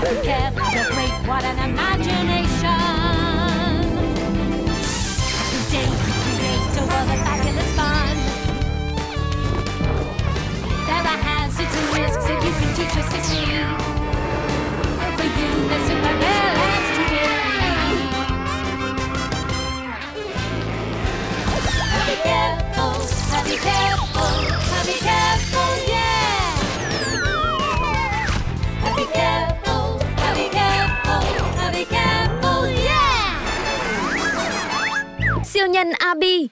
Careful to break, what an imagination. Today we create a world of fabulous fun. There are hazards and risks that you can teach us to see. For you, the super villains to be careful, be careful, be careful, yeah. Be careful, be careful, be careful, yeah. Siêu nhân Abby.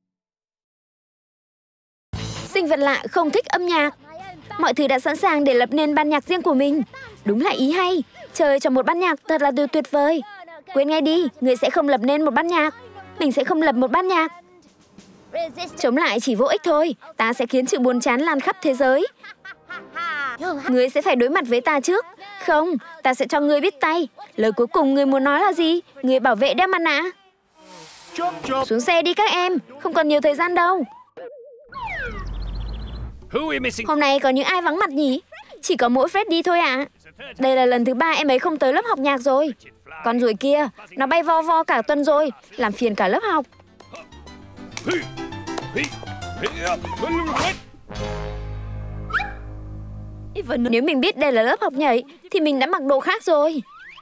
Sinh vật lạ không thích âm nhạc. Mọi thứ đã sẵn sàng để lập nên ban nhạc riêng của mình. Đúng là ý hay. Chơi cho một ban nhạc thật là điều tuyệt vời. Quên ngay đi, người sẽ không lập nên một ban nhạc. Mình sẽ không lập một ban nhạc. Chống lại chỉ vô ích thôi. Ta sẽ khiến sự buồn chán lan khắp thế giới. Ngươi sẽ phải đối mặt với ta trước. Không, ta sẽ cho ngươi biết tay. Lời cuối cùng ngươi muốn nói là gì? Ngươi bảo vệ đeo mặt nạ. Xuống xe đi các em. Không còn nhiều thời gian đâu. Hôm nay có những ai vắng mặt nhỉ? Chỉ có mỗi Freddy thôi ạ. Đây là lần thứ 3 em ấy không tới lớp học nhạc rồi. Con ruồi kia, nó bay vo vo cả tuần rồi, làm phiền cả lớp học. Nếu mình biết đây là lớp học nhảy thì mình đã mặc đồ khác rồi.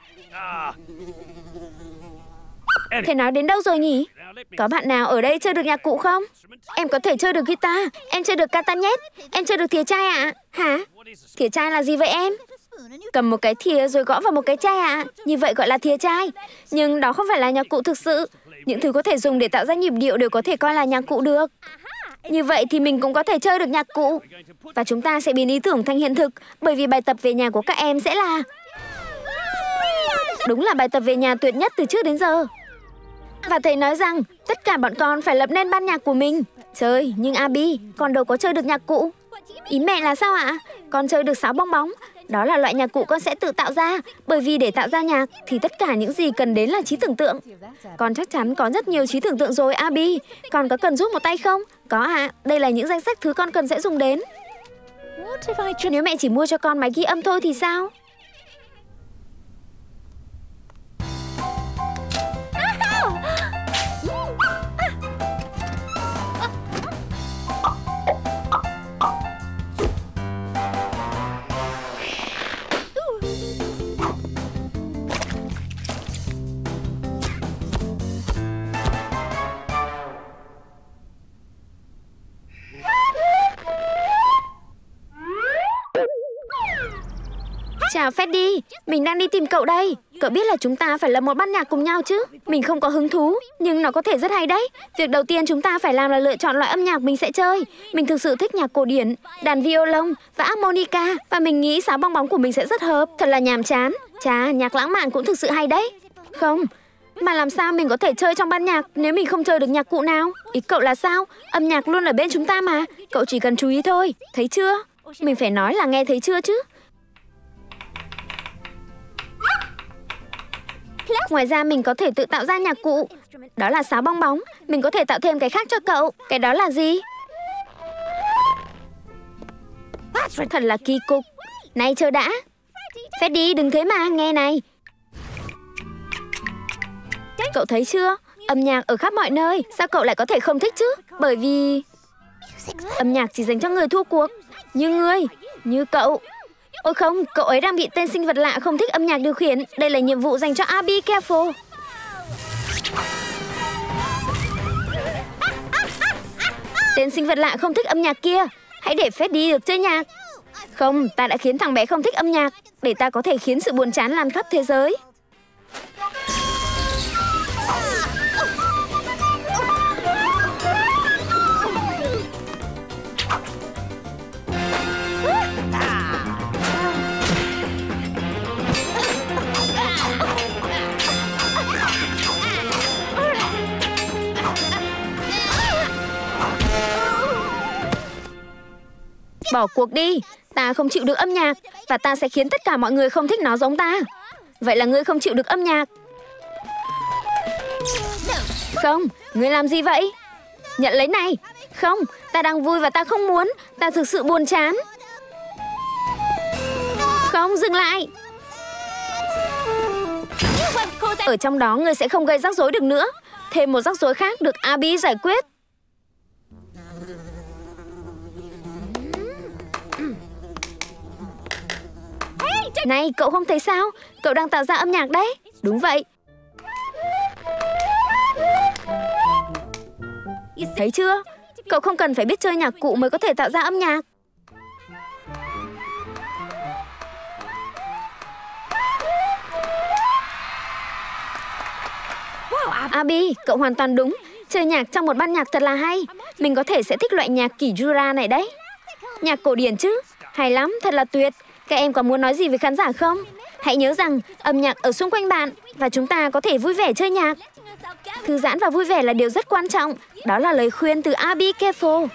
Thế nói đến đâu rồi nhỉ? Có bạn nào ở đây chơi được nhạc cụ không? Em có thể chơi được guitar. Em chơi được catanet. Em chơi được thìa chai ạ. Hả? Thìa chai là gì vậy em? Cầm một cái thìa rồi gõ vào một cái chai ạ. Như vậy gọi là thìa chai. Nhưng đó không phải là nhạc cụ thực sự. Những thứ có thể dùng để tạo ra nhịp điệu đều có thể coi là nhạc cụ được. Như vậy thì mình cũng có thể chơi được nhạc cụ. Và chúng ta sẽ biến ý tưởng thành hiện thực. Bởi vì bài tập về nhà của các em sẽ là... Đúng là bài tập về nhà tuyệt nhất từ trước đến giờ. Và thầy nói rằng tất cả bọn con phải lập nên ban nhạc của mình. Chơi, nhưng Abby, con đâu có chơi được nhạc cụ. Ý mẹ là sao ạ? Con chơi được sáo bong bóng. Đó là loại nhạc cụ con sẽ tự tạo ra. Bởi vì để tạo ra nhạc thì tất cả những gì cần đến là trí tưởng tượng. Con chắc chắn có rất nhiều trí tưởng tượng rồi Abby. Con có cần giúp một tay không? Có ạ. Đây là những danh sách thứ con cần sẽ dùng đến. Nếu mẹ chỉ mua cho con máy ghi âm thôi thì sao? Chào Freddy, mình đang đi tìm cậu đây. Cậu biết là chúng ta phải lập một ban nhạc cùng nhau chứ? Mình không có hứng thú, nhưng nó có thể rất hay đấy. Việc đầu tiên chúng ta phải làm là lựa chọn loại âm nhạc mình sẽ chơi. Mình thực sự thích nhạc cổ điển, đàn violon và harmonica. Và mình nghĩ sáo bong bóng của mình sẽ rất hợp. Thật là nhàm chán. Chà, nhạc lãng mạn cũng thực sự hay đấy. Không, mà làm sao mình có thể chơi trong ban nhạc nếu mình không chơi được nhạc cụ nào? Ý cậu là sao? Âm nhạc luôn ở bên chúng ta mà. Cậu chỉ cần chú ý thôi, thấy chưa? Mình phải nói là nghe thấy chưa chứ? Ngoài ra mình có thể tự tạo ra nhạc cụ. Đó là sáo bong bóng. Mình có thể tạo thêm cái khác cho cậu. Cái đó là gì? Thật là kỳ cục. Này chờ đã. Freddy đừng thế mà, nghe này. Cậu thấy chưa? Âm nhạc ở khắp mọi nơi. Sao cậu lại có thể không thích chứ? Bởi vì âm nhạc chỉ dành cho người thua cuộc. Như ngươi, như cậu. Ôi không, cậu ấy đang bị tên sinh vật lạ không thích âm nhạc điều khiển. Đây là nhiệm vụ dành cho Abby Careful. Tên sinh vật lạ không thích âm nhạc kia. Hãy để Freddy được chơi nhạc. Không, ta đã khiến thằng bé không thích âm nhạc. Để ta có thể khiến sự buồn chán lan khắp thế giới. Bỏ cuộc đi. Ta không chịu được âm nhạc. Và ta sẽ khiến tất cả mọi người không thích nó giống ta. Vậy là ngươi không chịu được âm nhạc. Không, ngươi làm gì vậy? Nhận lấy này. Không, ta đang vui và ta không muốn. Ta thực sự buồn chán. Không, dừng lại. Ở trong đó người sẽ không gây rắc rối được nữa. Thêm một rắc rối khác được Abby giải quyết. Này, cậu không thấy sao? Cậu đang tạo ra âm nhạc đấy. Đúng vậy. Thấy chưa? Cậu không cần phải biết chơi nhạc cụ mới có thể tạo ra âm nhạc. Abby, cậu hoàn toàn đúng. Chơi nhạc trong một ban nhạc thật là hay. Mình có thể sẽ thích loại nhạc kỷ Jura này đấy. Nhạc cổ điển chứ? Hay lắm, thật là tuyệt. Các em có muốn nói gì với khán giả không? Hãy nhớ rằng âm nhạc ở xung quanh bạn và chúng ta có thể vui vẻ chơi nhạc. Thư giãn và vui vẻ là điều rất quan trọng. Đó là lời khuyên từ Abby Careful.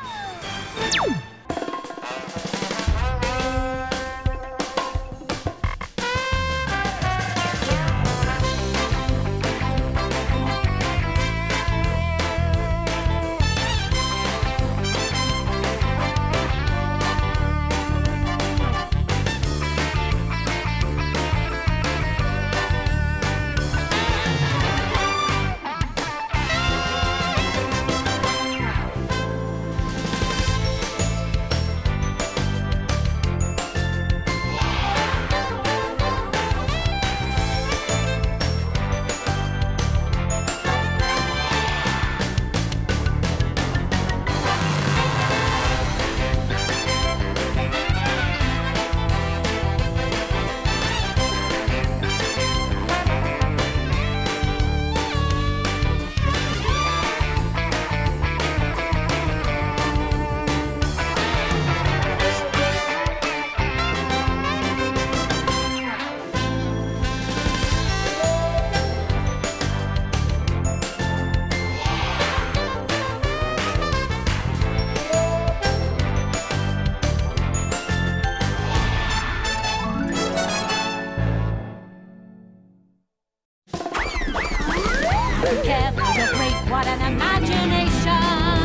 Careful to break, what an imagination.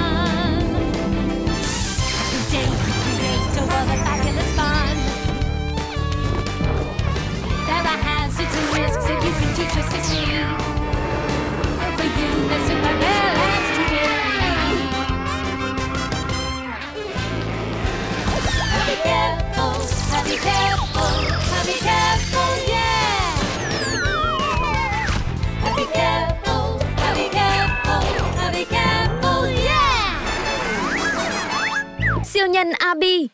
Every day we create a world of fabulous fun. There are hazards and risks that you can teach us to see. For you, the super villains to be careful, be careful, be careful, yeah. Be careful, be careful, be careful, yeah. Siêu nhân Abby.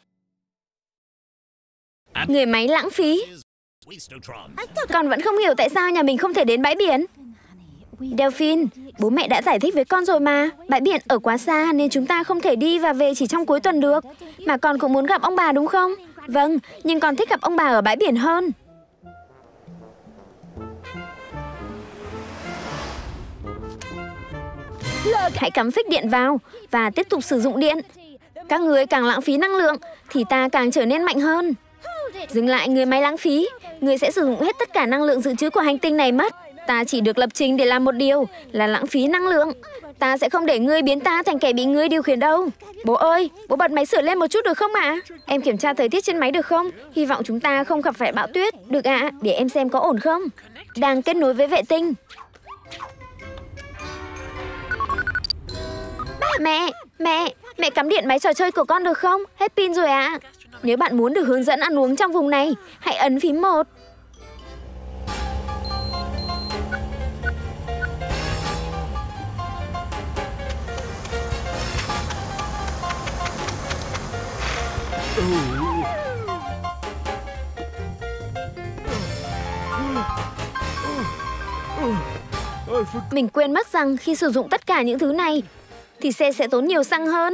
Người máy lãng phí. Con vẫn không hiểu tại sao nhà mình không thể đến bãi biển. Delphine, bố mẹ đã giải thích với con rồi mà. Bãi biển ở quá xa nên chúng ta không thể đi và về chỉ trong cuối tuần được. Mà con cũng muốn gặp ông bà đúng không? Vâng, nhưng con thích gặp ông bà ở bãi biển hơn. Hãy cắm phích điện vào và tiếp tục sử dụng điện. Các người càng lãng phí năng lượng thì ta càng trở nên mạnh hơn. Dừng lại, người máy lãng phí. Người sẽ sử dụng hết tất cả năng lượng dự trữ của hành tinh này mất. Ta chỉ được lập trình để làm một điều là lãng phí năng lượng. Ta sẽ không để ngươi biến ta thành kẻ bị ngươi điều khiển đâu. Bố ơi, bố bật máy sưởi lên một chút được không ạ? Em kiểm tra thời tiết trên máy được không? Hy vọng chúng ta không gặp phải bão tuyết. Được ạ, để em xem có ổn không. Đang kết nối với vệ tinh. Mẹ cắm điện máy trò chơi của con được không? Hết pin rồi ạ. Nếu bạn muốn được hướng dẫn ăn uống trong vùng này, hãy ấn phím 1. Mình quên mất rằng khi sử dụng tất cả những thứ này thì xe sẽ tốn nhiều xăng hơn.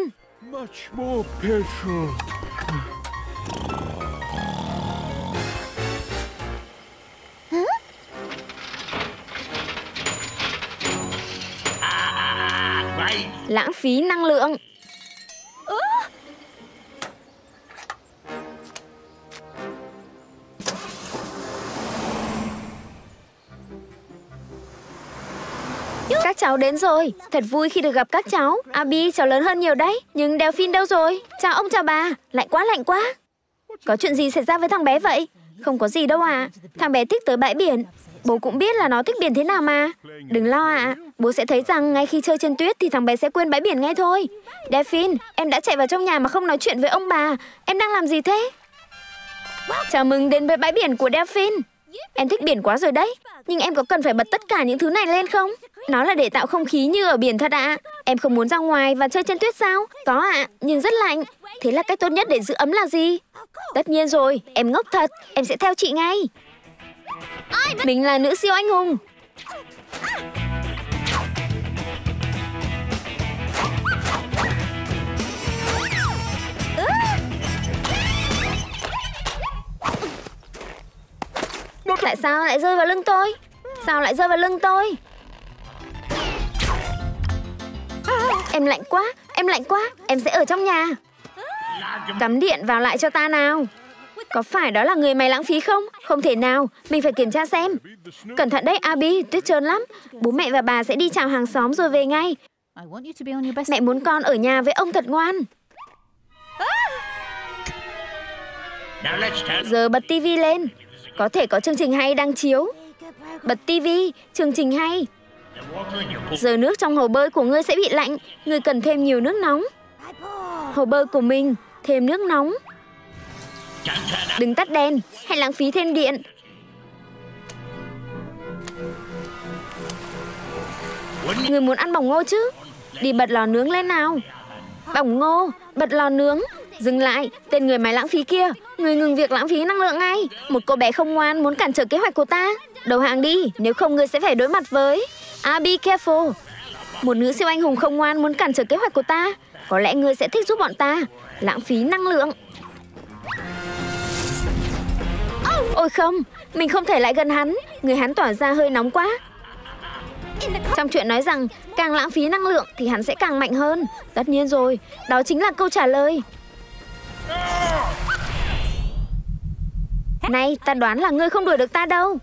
Lãng phí năng lượng. Các cháu đến rồi. Thật vui khi được gặp các cháu. Abby, cháu lớn hơn nhiều đấy. Nhưng Delphine đâu rồi? Chào ông chào bà. Lạnh quá. Có chuyện gì xảy ra với thằng bé vậy? Không có gì đâu ạ. Thằng bé thích tới bãi biển. Bố cũng biết là nó thích biển thế nào mà. Đừng lo ạ. Bố sẽ thấy rằng ngay khi chơi trên tuyết thì thằng bé sẽ quên bãi biển ngay thôi. Delphine, em đã chạy vào trong nhà mà không nói chuyện với ông bà. Em đang làm gì thế? Chào mừng đến với bãi biển của Delphine. Em thích biển quá rồi đấy. Nhưng em có cần phải bật tất cả những thứ này lên không? Nó là để tạo không khí như ở biển thật ạ. Em không muốn ra ngoài và chơi trên tuyết sao? Có ạ, nhưng rất lạnh. Thế là cách tốt nhất để giữ ấm là gì? Tất nhiên rồi, em ngốc thật. Em sẽ theo chị ngay. Mình là nữ siêu anh hùng. Tại sao lại rơi vào lưng tôi? Sao lại rơi vào lưng tôi? Em lạnh quá, em lạnh quá. Em sẽ ở trong nhà. Cắm điện vào lại cho ta nào. Có phải đó là người mày lãng phí không? Không thể nào, mình phải kiểm tra xem. Cẩn thận đấy Abby, tuyết trơn lắm. Bố mẹ và bà sẽ đi chào hàng xóm rồi về ngay. Mẹ muốn con ở nhà với ông thật ngoan. Giờ bật tivi lên. Có thể có chương trình hay đang chiếu. Bật tivi, chương trình hay. Giờ nước trong hồ bơi của ngươi sẽ bị lạnh. Ngươi cần thêm nhiều nước nóng. Hồ bơi của mình, thêm nước nóng. Đừng tắt đèn, hay lãng phí thêm điện. Người muốn ăn bỏng ngô chứ? Đi bật lò nướng lên nào. Bỏng ngô, bật lò nướng. Dừng lại, tên người mày lãng phí kia. Người ngừng việc lãng phí năng lượng ngay. Một cô bé không ngoan muốn cản trở kế hoạch của ta. Đầu hàng đi, nếu không ngươi sẽ phải đối mặt với be careful. Một nữ siêu anh hùng không ngoan muốn cản trở kế hoạch của ta. Có lẽ ngươi sẽ thích giúp bọn ta. Lãng phí năng lượng. Ôi không, mình không thể lại gần hắn. Người hắn tỏa ra hơi nóng quá. Trong chuyện nói rằng càng lãng phí năng lượng thì hắn sẽ càng mạnh hơn. Tất nhiên rồi, đó chính là câu trả lời. Này, ta đoán là ngươi không đuổi được ta đâu.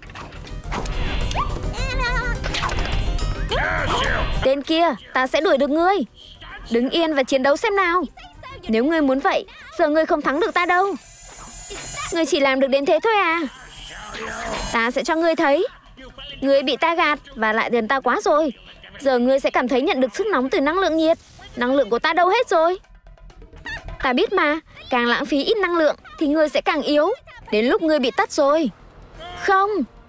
Tên kia, ta sẽ đuổi được ngươi. Đứng yên và chiến đấu xem nào. Nếu ngươi muốn vậy, giờ ngươi không thắng được ta đâu. Ngươi chỉ làm được đến thế thôi à? Ta sẽ cho ngươi thấy. Ngươi bị ta gạt và lại gần ta quá rồi. Giờ ngươi sẽ cảm thấy nhận được sức nóng từ năng lượng nhiệt. Năng lượng của ta đâu hết rồi? Ta biết mà, càng lãng phí ít năng lượng thì ngươi sẽ càng yếu. Đến lúc ngươi bị tắt rồi. Không.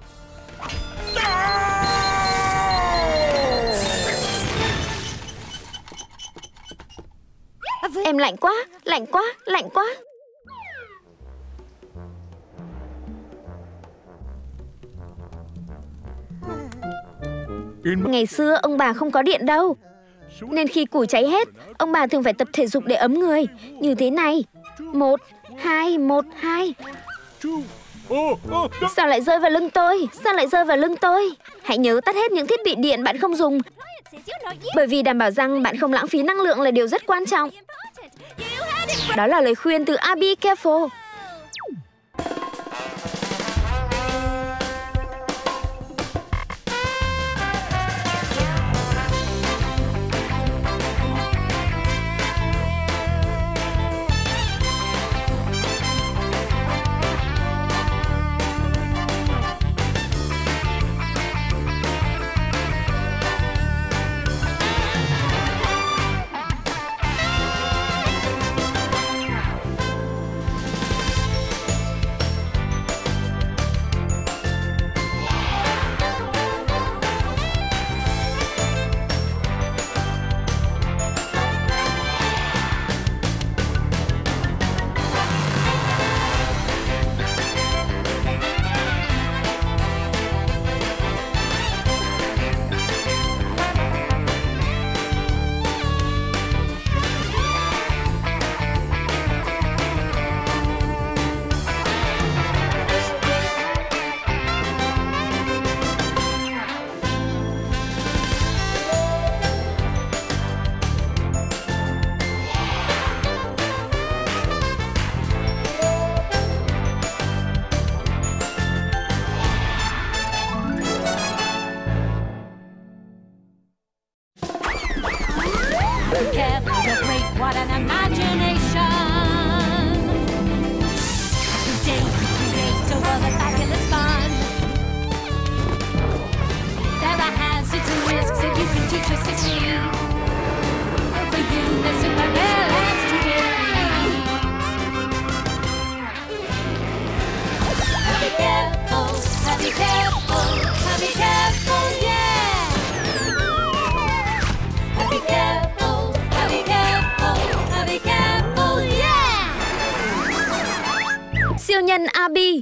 Em lạnh quá, lạnh quá, lạnh quá. Ngày xưa ông bà không có điện đâu. Nên khi củi cháy hết, ông bà thường phải tập thể dục để ấm người. Như thế này. 1, 2, 1, 2. Sao lại rơi vào lưng tôi? Sao lại rơi vào lưng tôi? Hãy nhớ tắt hết những thiết bị điện bạn không dùng. Bởi vì đảm bảo rằng bạn không lãng phí năng lượng là điều rất quan trọng. Đó là lời khuyên từ be careful. Be careful, yeah. Be careful, be careful, be careful, yeah. Siêu nhân Abby.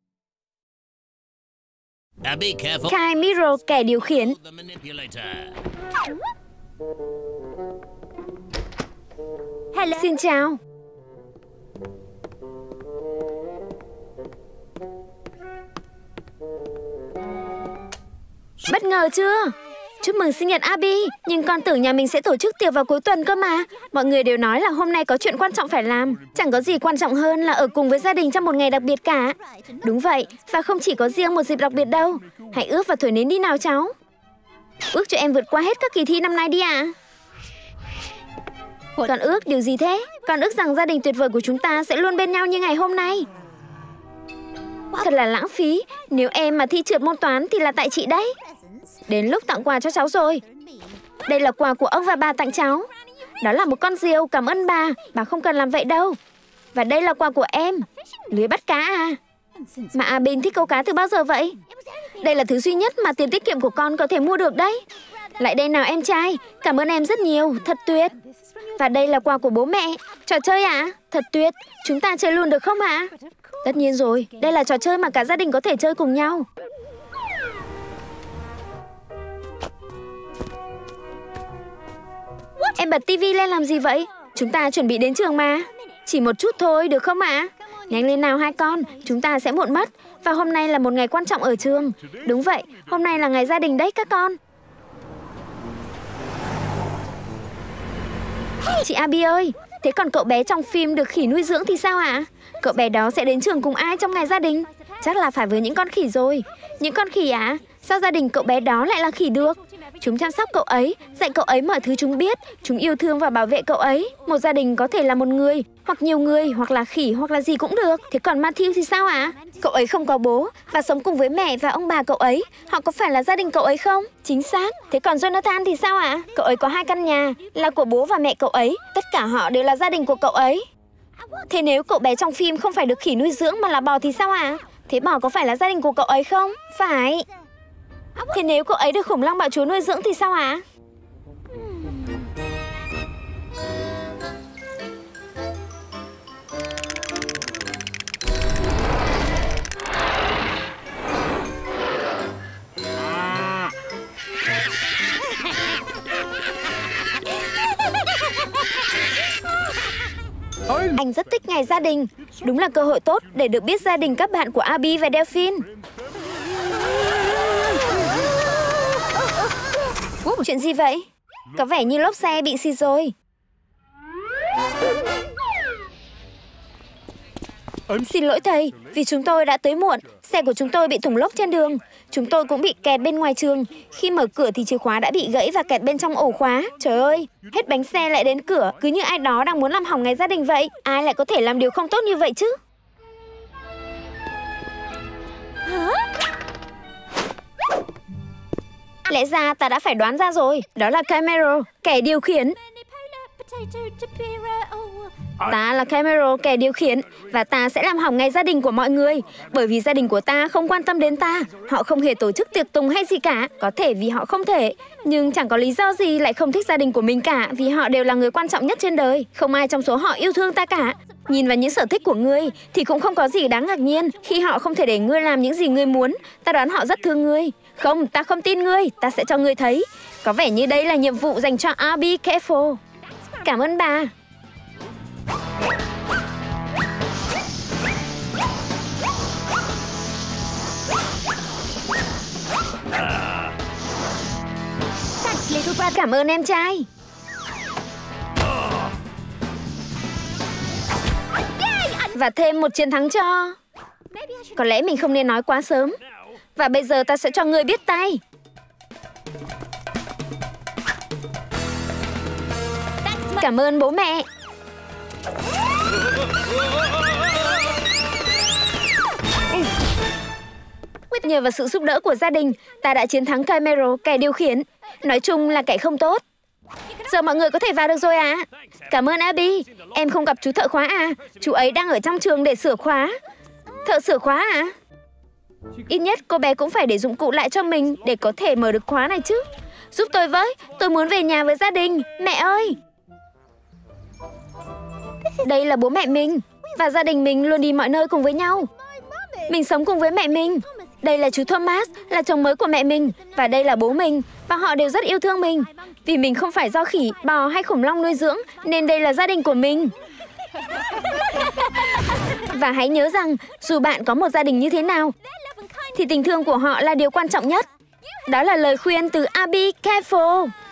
Be careful. Caimiro, kẻ điều khiển. The manipulator. Xin chào. Bất ngờ chưa? Chúc mừng sinh nhật Abby. Nhưng con tưởng nhà mình sẽ tổ chức tiệc vào cuối tuần cơ mà. Mọi người đều nói là hôm nay có chuyện quan trọng phải làm. Chẳng có gì quan trọng hơn là ở cùng với gia đình trong một ngày đặc biệt cả. Đúng vậy, và không chỉ có riêng một dịp đặc biệt đâu. Hãy ước và thổi nến đi nào cháu. Ước cho em vượt qua hết các kỳ thi năm nay đi ạ. Con ước điều gì thế? Con ước rằng gia đình tuyệt vời của chúng ta sẽ luôn bên nhau như ngày hôm nay. Thật là lãng phí. Nếu em mà thi trượt môn toán thì là tại chị đấy. Đến lúc tặng quà cho cháu rồi. Đây là quà của ông và bà tặng cháu. Đó là một con diều, cảm ơn bà. Bà không cần làm vậy đâu. Và đây là quà của em. Lưới bắt cá à? Mà Abby thích câu cá từ bao giờ vậy? Đây là thứ duy nhất mà tiền tiết kiệm của con có thể mua được đấy. Lại đây nào em trai. Cảm ơn em rất nhiều, thật tuyệt. Và đây là quà của bố mẹ. Trò chơi ạ? Thật tuyệt. Chúng ta chơi luôn được không ạ? Tất nhiên rồi. Đây là trò chơi mà cả gia đình có thể chơi cùng nhau. Em bật tivi lên làm gì vậy? Chúng ta chuẩn bị đến trường mà. Chỉ một chút thôi, được không ạ? Nhanh lên nào hai con, chúng ta sẽ muộn mất. Và hôm nay là một ngày quan trọng ở trường. Đúng vậy, hôm nay là ngày gia đình đấy các con. Chị Abby ơi, thế còn cậu bé trong phim được khỉ nuôi dưỡng thì sao ạ? Cậu bé đó sẽ đến trường cùng ai trong ngày gia đình? Chắc là phải với những con khỉ rồi. Những con khỉ à? Sao gia đình cậu bé đó lại là khỉ được? Chúng chăm sóc cậu ấy, dạy cậu ấy mọi thứ chúng biết. Chúng yêu thương và bảo vệ cậu ấy. Một gia đình có thể là một người, hoặc nhiều người, hoặc là khỉ, hoặc là gì cũng được. Thế còn Matthew thì sao ạ? Cậu ấy không có bố và sống cùng với mẹ và ông bà cậu ấy. Họ có phải là gia đình cậu ấy không? Chính xác. Thế còn Jonathan thì sao ạ? Cậu ấy có 2 căn nhà, là của bố và mẹ cậu ấy. Tất cả họ đều là gia đình của cậu ấy. Thế nếu cậu bé trong phim không phải được khỉ nuôi dưỡng mà là bò thì sao ạ? Thế bò có phải là gia đình của cậu ấy không? Phải. Thế nếu cậu ấy được khủng long bạo chúa nuôi dưỡng thì sao ạ? Anh rất thích ngày gia đình. Đúng là cơ hội tốt để được biết gia đình các bạn của Abby và Delphine. Chuyện gì vậy? Có vẻ như lốp xe bị xịt rồi. Xin lỗi thầy, vì chúng tôi đã tới muộn. Xe của chúng tôi bị thủng lốp trên đường. Chúng tôi cũng bị kẹt bên ngoài trường. Khi mở cửa thì chìa khóa đã bị gãy và kẹt bên trong ổ khóa. Trời ơi, hết bánh xe lại đến cửa. Cứ như ai đó đang muốn làm hỏng ngày gia đình vậy. Ai lại có thể làm điều không tốt như vậy chứ? Lẽ ra ta đã phải đoán ra rồi. Đó là Caimero, kẻ điều khiển. Ta là Caimero, kẻ điều khiển. Và ta sẽ làm hỏng ngày gia đình của mọi người. Bởi vì gia đình của ta không quan tâm đến ta. Họ không hề tổ chức tiệc tùng hay gì cả. Có thể vì họ không thể. Nhưng chẳng có lý do gì lại không thích gia đình của mình cả. Vì họ đều là người quan trọng nhất trên đời. Không ai trong số họ yêu thương ta cả. Nhìn vào những sở thích của ngươi thì cũng không có gì đáng ngạc nhiên. Khi họ không thể để ngươi làm những gì ngươi muốn, ta đoán họ rất thương ngươi. Không, ta không tin ngươi. Ta sẽ cho ngươi thấy. Có vẻ như đây là nhiệm vụ dành cho Abby Careful. Cảm ơn bà. Cảm ơn em trai. Và thêm một chiến thắng cho. Có lẽ mình không nên nói quá sớm. Và bây giờ ta sẽ cho ngươi biết tay. Cảm ơn bố mẹ. Nhờ vào sự giúp đỡ của gia đình, ta đã chiến thắng Caimero, kẻ điều khiển. Nói chung là kẻ không tốt. Giờ mọi người có thể vào được rồi à? Cảm ơn Abby. Em không gặp chú thợ khóa à? Chú ấy đang ở trong trường để sửa khóa. Thợ sửa khóa à? Ít nhất cô bé cũng phải để dụng cụ lại cho mình để có thể mở được khóa này chứ. Giúp tôi với, tôi muốn về nhà với gia đình. Mẹ ơi! Đây là bố mẹ mình, và gia đình mình luôn đi mọi nơi cùng với nhau. Mình sống cùng với mẹ mình. Đây là chú Thomas, là chồng mới của mẹ mình. Và đây là bố mình, và họ đều rất yêu thương mình. Vì mình không phải do khỉ, bò hay khủng long nuôi dưỡng, nên đây là gia đình của mình. Và hãy nhớ rằng, dù bạn có một gia đình như thế nào, thì tình thương của họ là điều quan trọng nhất. Đó là lời khuyên từ Abby Careful.